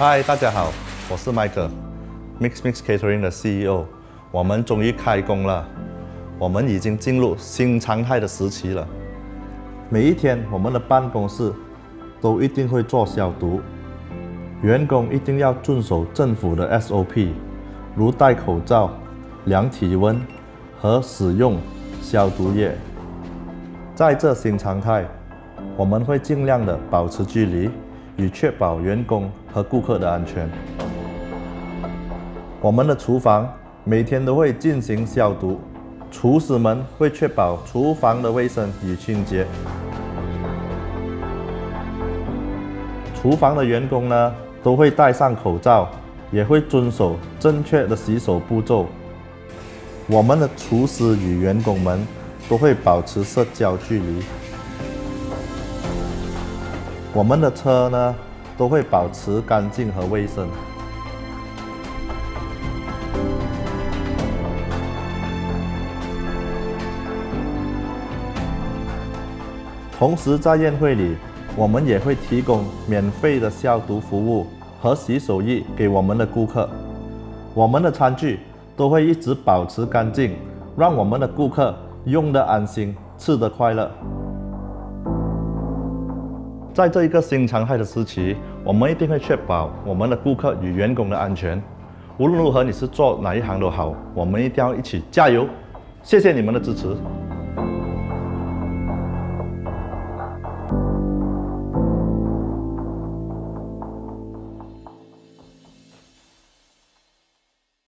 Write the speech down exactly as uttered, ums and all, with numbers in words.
嗨，大家好，我是麦克 ，Mix Mix Catering 的 C E O。我们终于开工了，我们已经进入新常态的时期了。每一天，我们的办公室都一定会做消毒，员工一定要遵守政府的 S O P， 如戴口罩、量体温和使用消毒液。在这新常态，我们会尽量的保持距离，以确保员工和顾客的安全。我们的厨房每天都会进行消毒，厨师们会确保厨房的卫生与清洁。厨房的员工呢，都会戴上口罩，也会遵守正确的洗手步骤。我们的厨师与员工们都会保持社交距离。我们的车呢，都会保持干净和卫生。同时，在宴会里，我们也会提供免费的消毒服务和洗手液给我们的顾客。我们的餐具都会一直保持干净，让我们的顾客用得安心，吃得快乐。在这一个新常态的时期，我们一定会确保我们的顾客与员工的安全。无论如何，你是做哪一行都好，我们一定要一起加油。谢谢你们的支持。